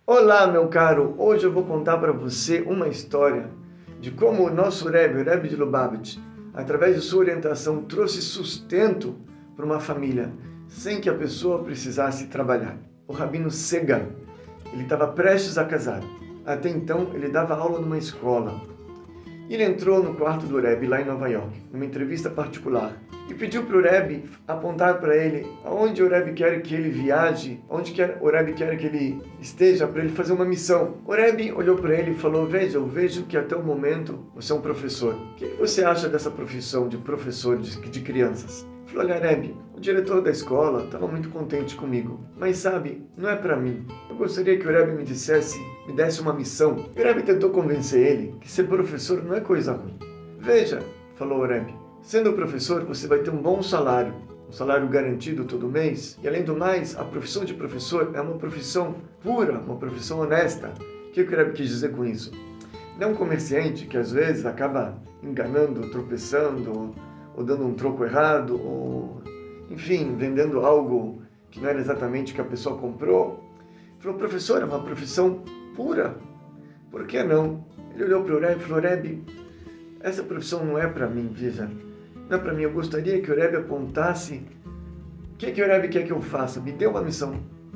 Olá, meu caro! Hoje eu vou contar para você uma história de como o nosso Rebbe, o Rebbe de Lubavitch, através de sua orientação, trouxe sustento para uma família, sem que a pessoa precisasse trabalhar. O Rabino Segal, ele estava prestes a casar. Até então, ele dava aula numa escola. Ele entrou no quarto do Rebbe, lá em Nova York, numa entrevista particular, e pediu para o Rebbe apontar para ele aonde o Rebbe quer que ele viaje, o Rebbe quer que ele esteja, para ele fazer uma missão. O Rebbe olhou para ele e falou: veja, eu vejo que até o momento você é um professor. O que você acha dessa profissão de professor de crianças? Ele falou: olha, Rebbe, o diretor da escola estava muito contente comigo, mas sabe, não é para mim. Eu gostaria que o Rebbe me desse uma missão. E o Rebbe tentou convencer ele que ser professor não é coisa ruim. Veja, falou o Rebbe, sendo professor, você vai ter um bom salário, um salário garantido todo mês. E além do mais, a profissão de professor é uma profissão pura, uma profissão honesta. O que o Rebbe quis dizer com isso? Não é um comerciante que às vezes acaba enganando, tropeçando, ou dando um troco errado, ou, enfim, vendendo algo que não era exatamente o que a pessoa comprou. Ele falou: professor, é uma profissão pura. Por que não? Ele olhou para o Rebbe e falou: Rebbe, essa profissão não é para mim, veja. Não é para mim, eu gostaria que o Rebbe apontasse o que o Rebbe quer que eu faça, me dê uma missão.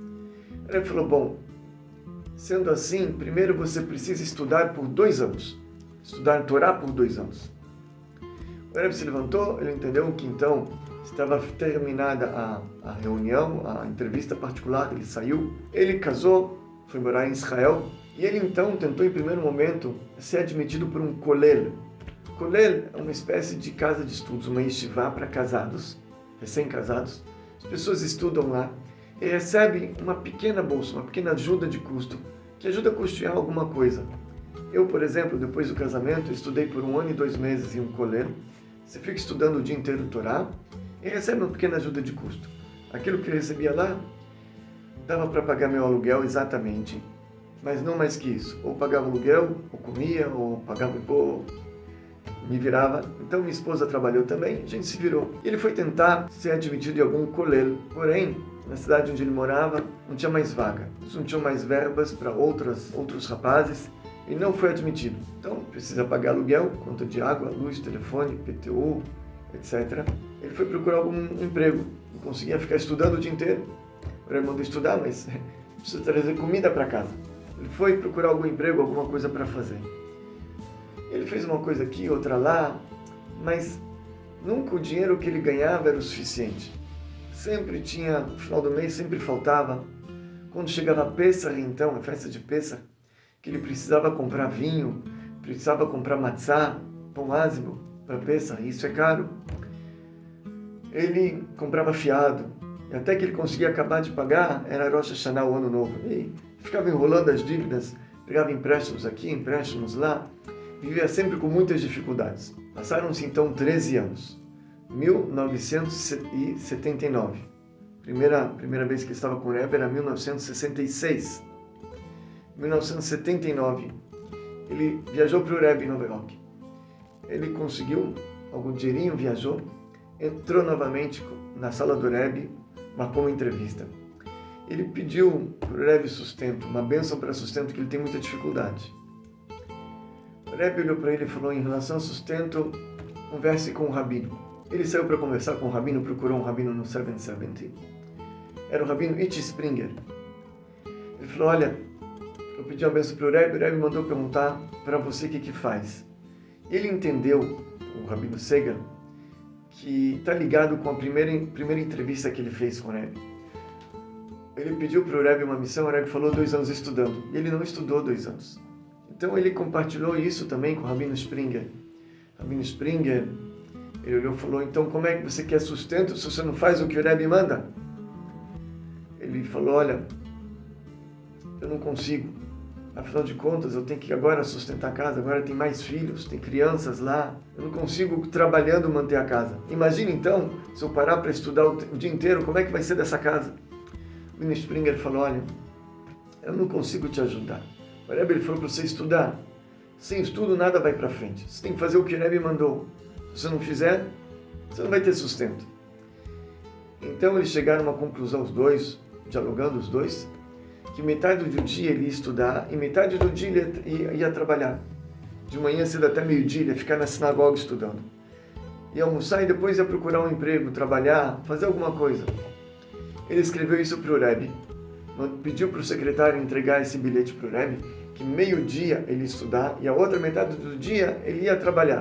O Rebbe falou: bom, sendo assim, primeiro você precisa estudar por 2 anos, estudar Torá por 2 anos. O Rebbe se levantou, ele entendeu que então estava terminada a reunião, a entrevista particular, ele saiu, ele casou, foi morar em Israel, e ele então tentou em primeiro momento ser admitido por um kolel. Kolel é uma espécie de casa de estudos, uma yeshiva para casados, recém-casados. As pessoas estudam lá e recebem uma pequena bolsa, uma pequena ajuda de custo, que ajuda a custear alguma coisa. Eu, por exemplo, depois do casamento, estudei por 1 ano e 2 meses em um kolel. Você fica estudando o dia inteiro Torá e recebe uma pequena ajuda de custo. Aquilo que eu recebia lá dava para pagar meu aluguel exatamente, mas não mais que isso. Ou pagava aluguel, ou comia, ou pagava me virava. Então minha esposa trabalhou também, a gente se virou. Ele foi tentar ser admitido em algum kolel, porém, na cidade onde ele morava, não tinha mais vaga. Eles não tinham mais verbas para outros rapazes, e não foi admitido. Então, precisa pagar aluguel, conta de água, luz, telefone, PTU, etc. Ele foi procurar algum emprego, não conseguia ficar estudando o dia inteiro. O Rebbe mandou estudar, mas precisa trazer comida para casa. Ele foi procurar algum emprego, alguma coisa para fazer. Ele fez uma coisa aqui, outra lá, mas nunca o dinheiro que ele ganhava era o suficiente. Sempre tinha, no final do mês, sempre faltava. Quando chegava a Pessah, então, a festa de Pessah, que ele precisava comprar vinho, precisava comprar matzá, pão ázimo para Pessah, isso é caro. Ele comprava fiado, e até que ele conseguia acabar de pagar, era Rosh Hashanah, o ano novo. E ficava enrolando as dívidas, pegava empréstimos aqui, empréstimos lá, vivia sempre com muitas dificuldades. Passaram-se então 13 anos, 1979. Primeira vez que ele estava com o Rebbe era 1966. Em 1979, ele viajou para o Rebbe em Nova York. Ele conseguiu algum dinheirinho, viajou, entrou novamente na sala do Rebbe, marcou uma entrevista. Ele pediu para o Rebbe sustento, uma bênção para sustento, que ele tem muita dificuldade. O Rebbe olhou para ele e falou: em relação ao sustento, converse com o Rabino. Ele saiu para conversar com o Rabino, procurou um Rabino no 770. Era o Rabino Itch Springer. Ele falou: olha, eu pedi uma bênção para o Rebbe mandou perguntar para você o que faz. Ele entendeu, o Rabino Segal, que está ligado com a primeira entrevista que ele fez com o Rebbe. Ele pediu para o Rebbe uma missão, o Rebbe falou 2 anos estudando, e ele não estudou 2 anos. Então ele compartilhou isso também com o Rabino Springer. Rabino Springer, ele olhou e falou: então como é que você quer sustento se você não faz o que o Rebbe manda? Ele falou: olha, eu não consigo. Afinal de contas, eu tenho que agora sustentar a casa, agora tem mais filhos, tem crianças lá. Eu não consigo, trabalhando, manter a casa. Imagina então, se eu parar para estudar o dia inteiro, como é que vai ser dessa casa? O Rabino Springer falou: olha, eu não consigo te ajudar. O Rebbe falou para você estudar. Sem estudo, nada vai para frente. Você tem que fazer o que o Rebbe mandou. Se você não fizer, você não vai ter sustento. Então eles chegaram a uma conclusão, os dois, dialogando os dois, que metade do dia ele ia estudar e metade do dia ele ia trabalhar. De manhã cedo até meio-dia ele ia ficar na sinagoga estudando. Ia almoçar e depois ia procurar um emprego, trabalhar, fazer alguma coisa. Ele escreveu isso para o Rebbe, pediu para o secretário entregar esse bilhete para o Rebbe, que meio-dia ele ia estudar e a outra metade do dia ele ia trabalhar.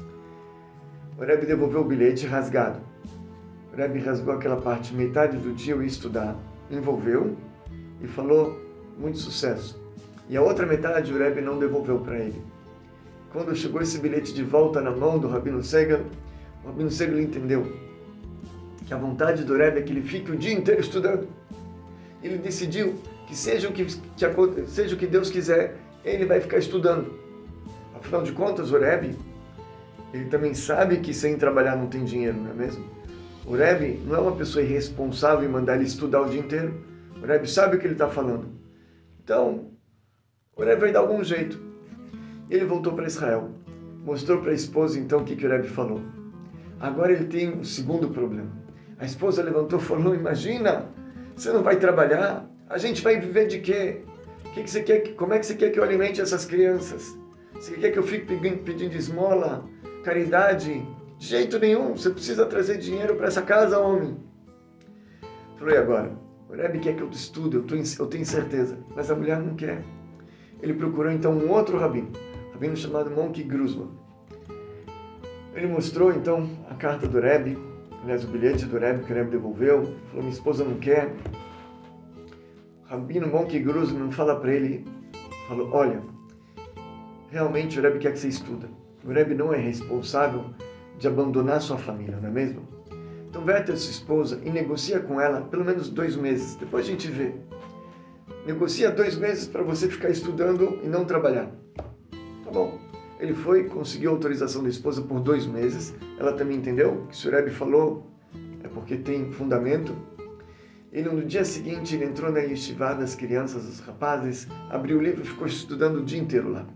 O Rebbe devolveu o bilhete rasgado. O Rebbe rasgou aquela parte, metade do dia eu ia estudar, envolveu e falou, muito sucesso. E a outra metade o Rebbe não devolveu para ele. Quando chegou esse bilhete de volta na mão do Rabino Segal, o Rabino Segal entendeu que a vontade do Rebbe é que ele fique o dia inteiro estudando. Ele decidiu que seja o que Deus quiser, ele vai ficar estudando. Afinal de contas, o Rebbe, ele também sabe que sem trabalhar não tem dinheiro, não é mesmo? O Rebbe não é uma pessoa irresponsável em mandar ele estudar o dia inteiro. O Rebbe sabe o que ele está falando. Então, o Rebbe vai dar algum jeito. Ele voltou para Israel. Mostrou para a esposa, então, o que o Rebbe falou. Agora ele tem um segundo problema. A esposa levantou e falou, imagina, você não vai trabalhar? A gente vai viver de quê? Que você quer? Como é que você quer que eu alimente essas crianças? Você quer que eu fique pedindo esmola, caridade? De jeito nenhum, você precisa trazer dinheiro para essa casa, homem. Falei, agora, o Rebbe quer que eu estude, eu tenho certeza, mas a mulher não quer. Ele procurou então um outro rabino chamado Monk Gruzman. Ele mostrou então a carta do Rebbe, aliás, o bilhete do Rebbe que o Rebbe devolveu, falou, minha esposa não quer. O rabino Monk Gruzman fala para ele, falou, olha, realmente o Rebbe quer que você estuda. O Rebbe não é responsável de abandonar sua família, não é mesmo? Então vai até sua esposa e negocia com ela pelo menos 2 meses, depois a gente vê. Negocia 2 meses para você ficar estudando e não trabalhar. Tá bom. Ele foi, conseguiu a autorização da esposa por 2 meses. Ela também entendeu que se o Rebbe falou é porque tem fundamento. Ele, no dia seguinte, ele entrou na yeshiva das crianças, dos rapazes, abriu o livro e ficou estudando o dia inteiro lá.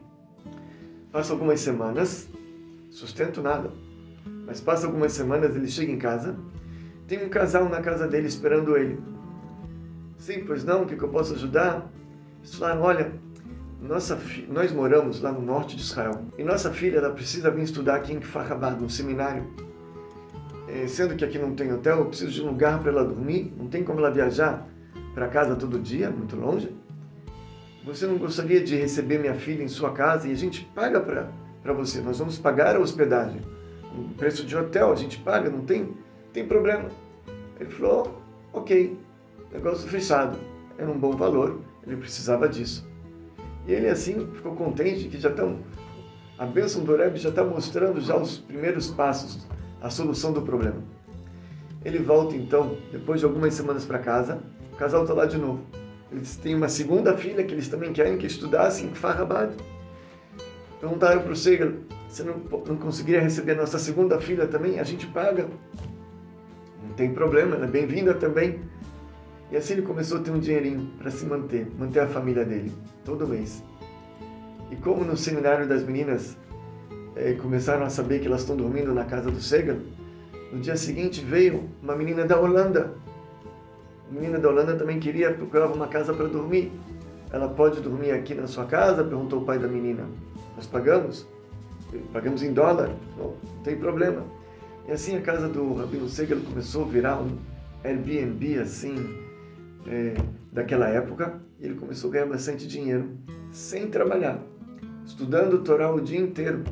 Passa algumas semanas, sustento nada, mas passa algumas semanas, ele chega em casa, tem um casal na casa dele esperando ele. Sim, pois não, o que eu posso ajudar? Eles falaram, olha, nós moramos lá no norte de Israel, e nossa filha ela precisa vir estudar aqui em Kfar Chabad, no seminário. Sendo que aqui não tem hotel, eu preciso de um lugar para ela dormir, não tem como ela viajar para casa todo dia, muito longe. Você não gostaria de receber minha filha em sua casa e a gente paga para você, nós vamos pagar a hospedagem. O preço de hotel a gente paga, não tem problema. Ele falou, ok, negócio fechado, era um bom valor, ele precisava disso. E ele assim ficou contente que a bênção do Rebbe já está mostrando já os primeiros passos, a solução do problema. Ele volta então, depois de algumas semanas para casa, o casal está lá de novo. Eles têm uma segunda filha que eles também querem que estudasse em Kfar Chabad. Perguntaram para o Segal, você não conseguiria receber a nossa segunda filha também? A gente paga. Não tem problema, ela é bem-vinda também. E assim ele começou a ter um dinheirinho para se manter a família dele, todo mês. E como no seminário das meninas começaram a saber que elas estão dormindo na casa do Segal, no dia seguinte veio uma menina da Holanda. A menina da Holanda também procurava uma casa para dormir. Ela pode dormir aqui na sua casa? Perguntou o pai da menina. Nós pagamos? Pagamos em dólar? Não tem problema. E assim a casa do Rabino Segal começou a virar um Airbnb assim, daquela época. E ele começou a ganhar bastante dinheiro, sem trabalhar, estudando o Torá o dia inteiro.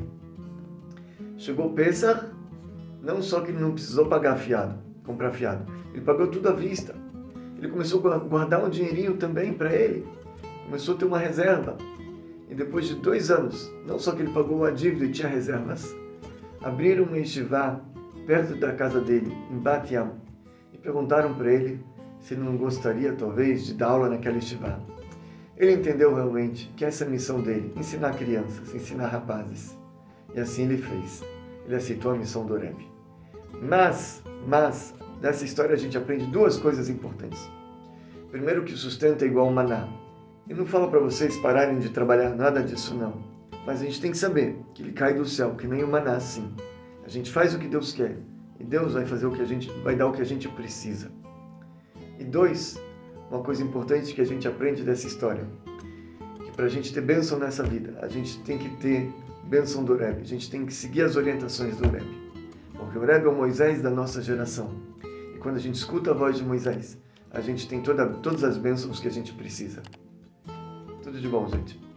Chegou Pesach, não só que ele não precisou comprar fiado, ele pagou tudo à vista. Ele começou a guardar um dinheirinho também para ele, começou a ter uma reserva. E depois de 2 anos, não só que ele pagou a dívida e tinha reservas, abriram uma yeshiva perto da casa dele, em Bat Yam, e perguntaram para ele se ele não gostaria, talvez, de dar aula naquela yeshiva. Ele entendeu realmente que essa é a missão dele, ensinar crianças, ensinar rapazes. E assim ele fez. Ele aceitou a missão do Rebbe. Mas, dessa história a gente aprende 2 coisas importantes. Primeiro, que o sustento é igual ao maná. E não falo para vocês pararem de trabalhar, nada disso não. Mas a gente tem que saber que ele cai do céu, que nem o maná assim. A gente faz o que Deus quer. E Deus vai fazer vai dar o que a gente precisa. E 2, uma coisa importante que a gente aprende dessa história, que para a gente ter bênção nessa vida, a gente tem que ter bênção do Rebbe, a gente tem que seguir as orientações do Rebbe, porque o Rebbe é o Moisés da nossa geração, e quando a gente escuta a voz de Moisés, a gente tem todas as bênçãos que a gente precisa. Tudo de bom, gente.